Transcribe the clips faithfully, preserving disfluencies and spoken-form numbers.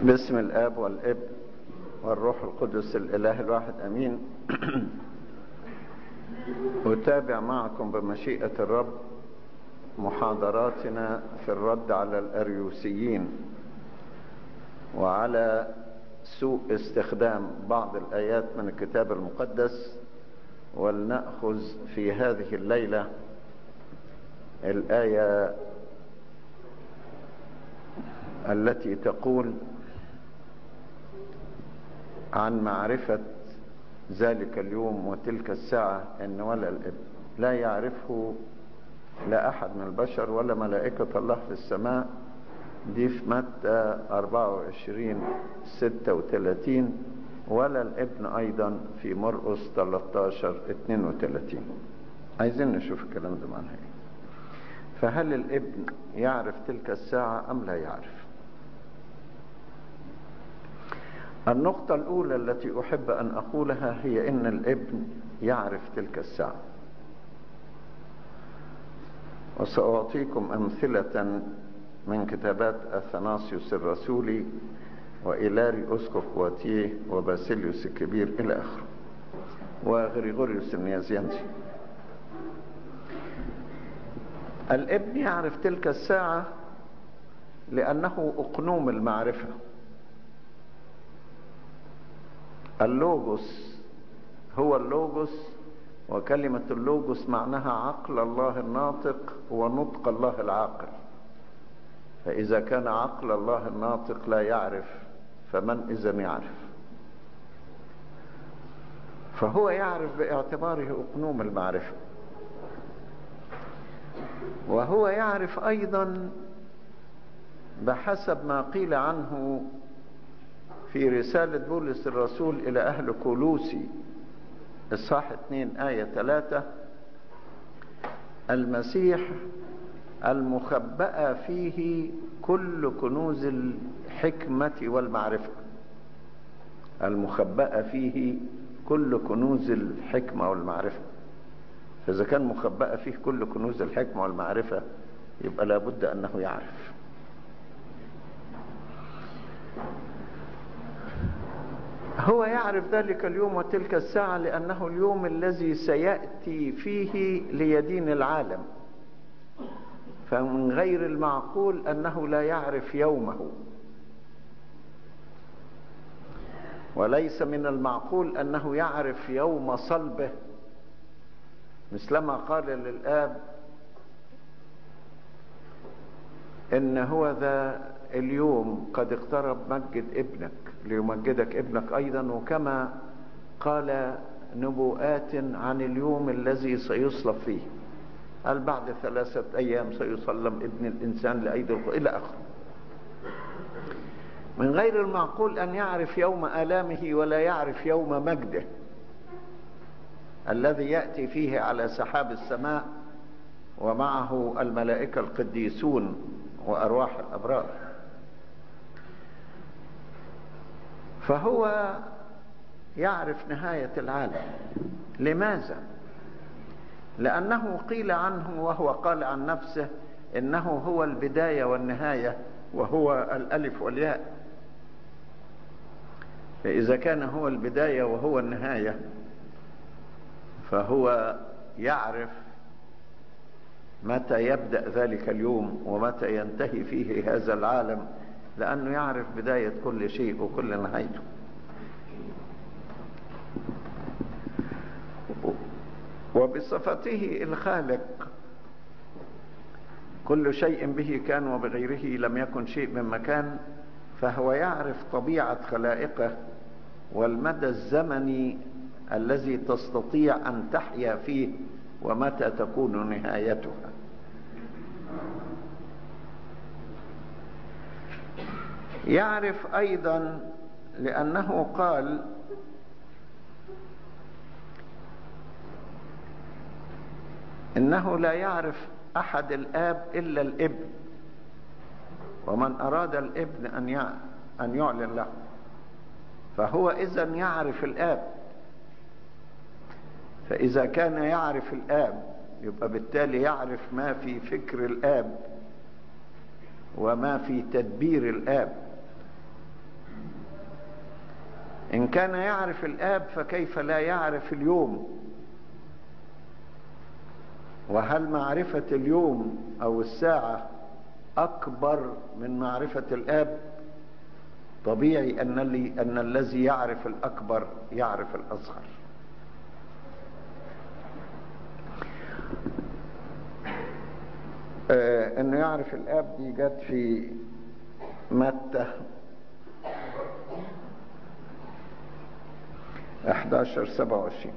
باسم الآب والابن والروح القدس الإله الواحد أمين. أتابع معكم بمشيئة الرب محاضراتنا في الرد على الأريوسيين وعلى سوء استخدام بعض الآيات من الكتاب المقدس. ولنأخذ في هذه الليلة الآية التي تقول عن معرفة ذلك اليوم وتلك الساعة إن ولا الابن لا يعرفه لا أحد من البشر ولا ملائكة الله في السماء. دي في متى أربعة وعشرين ستة وثلاثين، ولا الابن أيضا في مرقس ثلاثة عشر اثنين وثلاثين. عايزين نشوف الكلام ده معناه ايه. فهل الابن يعرف تلك الساعة أم لا يعرف؟ النقطة الأولى التي أحب أن أقولها هي إن الابن يعرف تلك الساعة، وسأعطيكم أمثلة من كتابات أثناسيوس الرسولي وإيلاري أسقف بواتيه وباسيليوس الكبير إلى آخره وغريغوريوس النيازيانسي. الابن يعرف تلك الساعة لأنه أقنوم المعرفة. اللوغوس هو اللوغوس، وكلمة اللوغوس معناها عقل الله الناطق ونطق الله العاقل. فإذا كان عقل الله الناطق لا يعرف، فمن إذن يعرف؟ فهو يعرف باعتباره أقنوم المعرفة. وهو يعرف أيضا بحسب ما قيل عنه في رسالة بولس الرسول إلى أهل كولوسي إصحاح اثنين آية ثلاثة: المسيح المخبأ فيه كل كنوز الحكمة والمعرفة. المخبأ فيه كل كنوز الحكمة والمعرفة. فإذا كان مخبأ فيه كل كنوز الحكمة والمعرفة يبقى لابد أنه يعرف. هو يعرف ذلك اليوم وتلك الساعة لأنه اليوم الذي سيأتي فيه ليدين العالم. فمن غير المعقول أنه لا يعرف يومه، وليس من المعقول أنه يعرف يوم صلبه، مثلما قال للآب إن هو ذا اليوم قد اقترب مجد ابنك ليمجدك ابنك أيضا، وكما قال نبوءات عن اليوم الذي سيصلب فيه، قال بعد ثلاثة أيام سيسلم ابن الإنسان لأيدي الخ... إلى آخره. من غير المعقول أن يعرف يوم آلامه ولا يعرف يوم مجده الذي يأتي فيه على سحاب السماء ومعه الملائكة القديسون وأرواح الأبرار. فهو يعرف نهاية العالم. لماذا؟ لأنه قيل عنه وهو قال عن نفسه إنه هو البداية والنهاية وهو الألف والياء. فإذا كان هو البداية وهو النهاية فهو يعرف متى يبدأ ذلك اليوم ومتى ينتهي فيه هذا العالم، لأنه يعرف بداية كل شيء وكل نهايته. وبصفته الخالق كل شيء به كان وبغيره لم يكن شيء من مكان، فهو يعرف طبيعة خلائقه والمدى الزمني الذي تستطيع أن تحيا فيه ومتى تكون نهايتها. يعرف أيضا لأنه قال إنه لا يعرف أحد الآب إلا الابن، ومن أراد الابن أن يعلن له. فهو إذن يعرف الآب. فإذا كان يعرف الآب يبقى بالتالي يعرف ما في فكر الآب وما في تدبير الآب. إن كان يعرف الآب فكيف لا يعرف اليوم؟ وهل معرفة اليوم أو الساعة أكبر من معرفة الآب؟ طبيعي أن, اللي أن الذي يعرف الأكبر يعرف الأصغر. آه أنه يعرف الآب دي جت في متى أحد عشر سبعة وعشرين.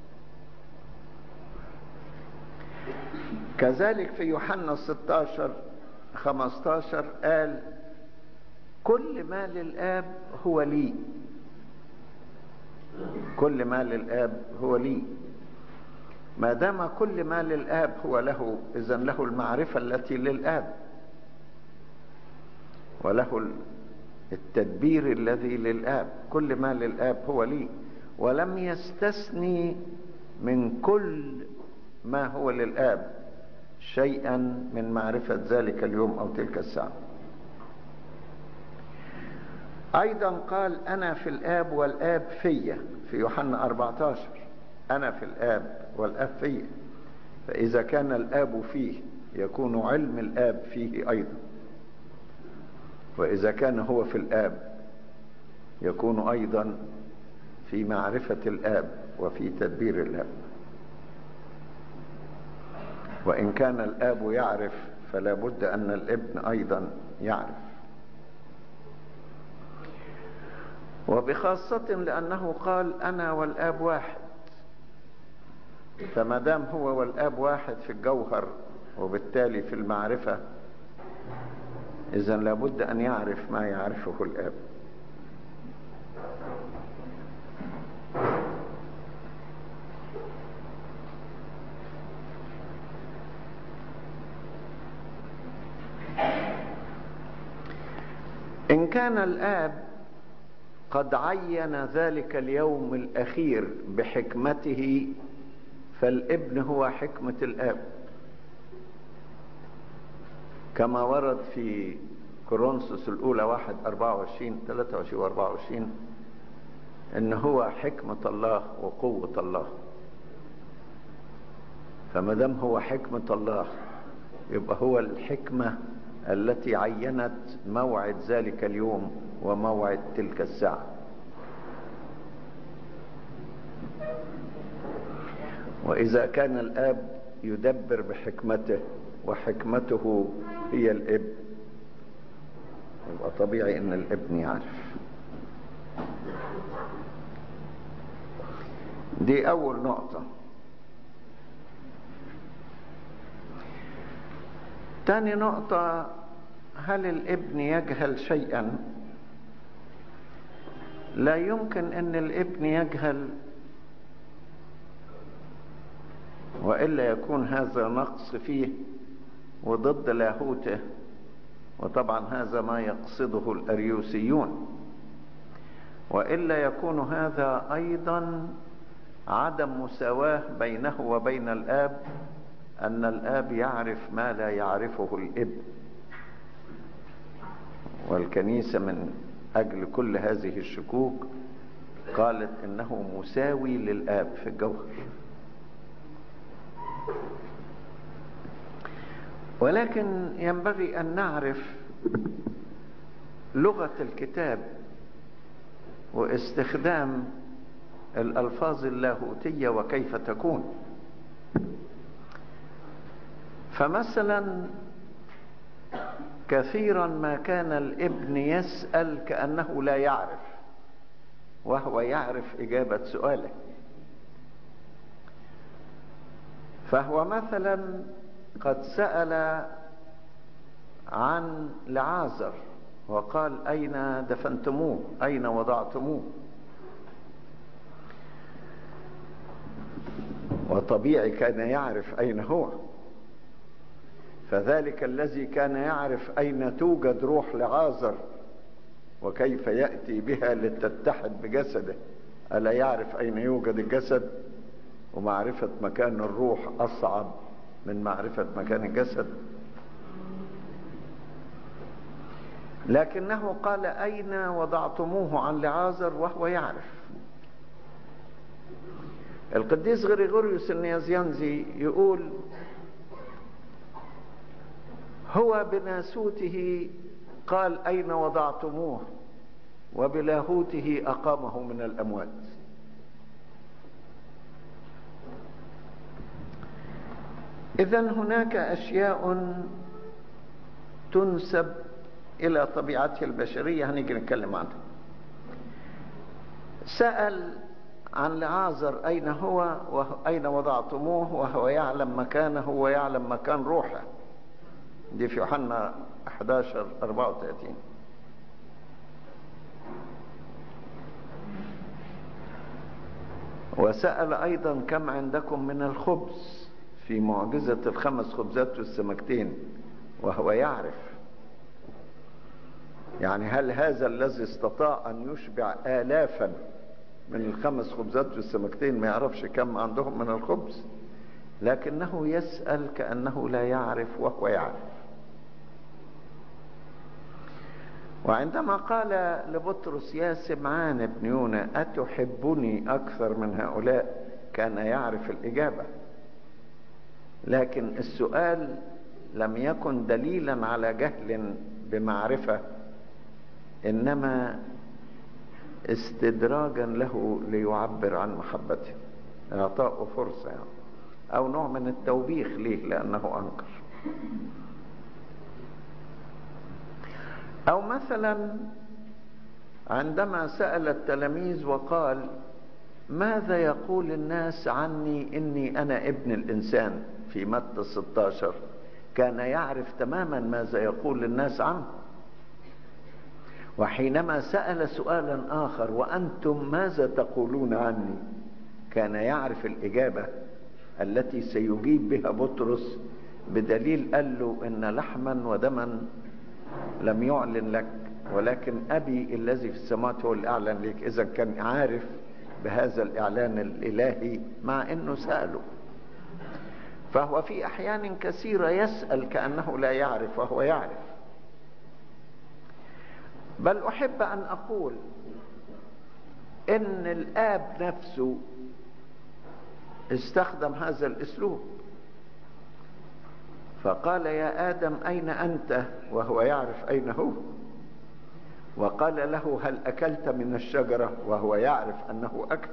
كذلك في يوحنا ستة عشر خمسة عشر قال كل ما للآب هو لي، كل ما للآب هو لي. ما دام كل ما للآب هو له، إذن له المعرفة التي للآب، وله التدبير الذي للآب. كل ما للآب هو لي، ولم يستثني من كل ما هو للآب شيئا من معرفة ذلك اليوم أو تلك الساعة. أيضا قال أنا في الآب والآب فيا في يوحنا أربعة عشر. أنا في الآب والآب فيا، فإذا كان الآب فيه يكون علم الآب فيه أيضا، وإذا كان هو في الآب يكون أيضا في معرفة الآب وفي تدبير الآب. وإن كان الآب يعرف فلا بد أن الابن أيضا يعرف، وبخاصة لأنه قال أنا والآب واحد. فما دام هو والآب واحد في الجوهر وبالتالي في المعرفة، إذن لابد أن يعرف ما يعرفه الآب. إن كان الآب قد عين ذلك اليوم الأخير بحكمته، فالابن هو حكمة الآب، كما ورد في كورنثوس الأولى واحد أربعة وعشرين ثلاثة وعشرين وأربعة وعشرين إن هو حكمة الله وقوة الله. فما دام هو حكمة الله يبقى هو الحكمة التي عينت موعد ذلك اليوم وموعد تلك الساعة. وإذا كان الآب يدبر بحكمته وحكمته هي الابن، يبقى طبيعي ان الابن يعرف. دي اول نقطة. تاني نقطة، هل الابن يجهل شيئا؟ لا يمكن ان الابن يجهل، وإلا يكون هذا نقص فيه وضد لاهوته، وطبعا هذا ما يقصده الأريوسيون. وإلا يكون هذا أيضا عدم مساواة بينه وبين الآب، أن الآب يعرف ما لا يعرفه الابن. والكنيسة من أجل كل هذه الشكوك قالت إنه مساوي للآب في الجوهر. ولكن ينبغي أن نعرف لغة الكتاب واستخدام الألفاظ اللاهوتية وكيف تكون. فمثلا كثيرا ما كان الابن يسأل كأنه لا يعرف، وهو يعرف إجابة سؤاله. فهو مثلا قد سأل عن لعازر وقال أين دفنتموه؟ أين وضعتموه؟ وطبيعي كان يعرف أين هو. فذلك الذي كان يعرف أين توجد روح لعازر وكيف يأتي بها لتتحد بجسده، ألا يعرف أين يوجد الجسد؟ ومعرفة مكان الروح أصعب من معرفة مكان الجسد. لكنه قال أين وضعتموه عن لعازر وهو يعرف. القديس غريغوريوس النيازيانزي يقول هو بناسوته قال أين وضعتموه، وبلاهوته أقامه من الأموات. إذن هناك أشياء تنسب إلى طبيعته البشرية هنيجي نتكلم عنها. سأل عن لعازر أين هو وأين وضعتموه وهو يعلم مكانه ويعلم مكان روحه، دي في يوحنا أحد عشر أربعة وثلاثين. وسأل أيضا كم عندكم من الخبز في معجزة الخمس خبزات والسمكتين وهو يعرف. يعني هل هذا الذي استطاع أن يشبع آلافا من الخمس خبزات والسمكتين ما يعرفش كم عندهم من الخبز؟ لكنه يسأل كأنه لا يعرف وهو يعرف. وعندما قال لبطرس يا سمعان ابن يونا أتحبني أكثر من هؤلاء، كان يعرف الإجابة، لكن السؤال لم يكن دليلا على جهل بمعرفة، إنما استدراجا له ليعبر عن محبته، إعطاءه فرصة يعني، أو نوع من التوبيخ ليه لأنه أنكر. أو مثلا عندما سأل التلاميذ وقال ماذا يقول الناس عني إني أنا ابن الإنسان في متى ستة عشر، كان يعرف تماما ماذا يقول الناس عنه. وحينما سأل سؤالا آخر وأنتم ماذا تقولون عني، كان يعرف الإجابة التي سيجيب بها بطرس، بدليل قال له إن لحما ودما لم يعلن لك ولكن أبي الذي في السماوات هو اللي أعلن لك. إذا كان عارف بهذا الإعلان الإلهي مع أنه سأله. فهو في أحيان كثيرة يسأل كأنه لا يعرف وهو يعرف. بل أحب أن أقول إن الآب نفسه استخدم هذا الأسلوب، فقال يا آدم أين أنت وهو يعرف أين هو، وقال له هل أكلت من الشجرة وهو يعرف أنه أكل،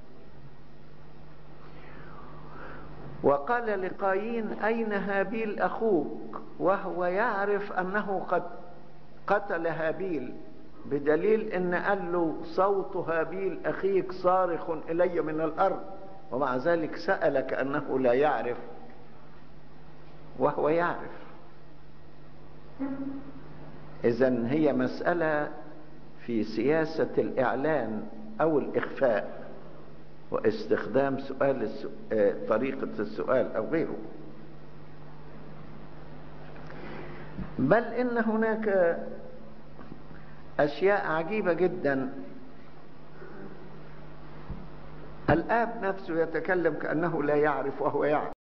وقال لقايين أين هابيل أخوك وهو يعرف أنه قد قتل هابيل، بدليل أن قال له صوت هابيل أخيك صارخ إلي من الأرض، ومع ذلك سأل كأنه لا يعرف وهو يعرف. إذن هي مسألة في سياسة الإعلان أو الإخفاء واستخدام سؤال السؤال طريقة السؤال أو غيره. بل إن هناك أشياء عجيبة جدا. الآب نفسه يتكلم كأنه لا يعرف وهو يعرف.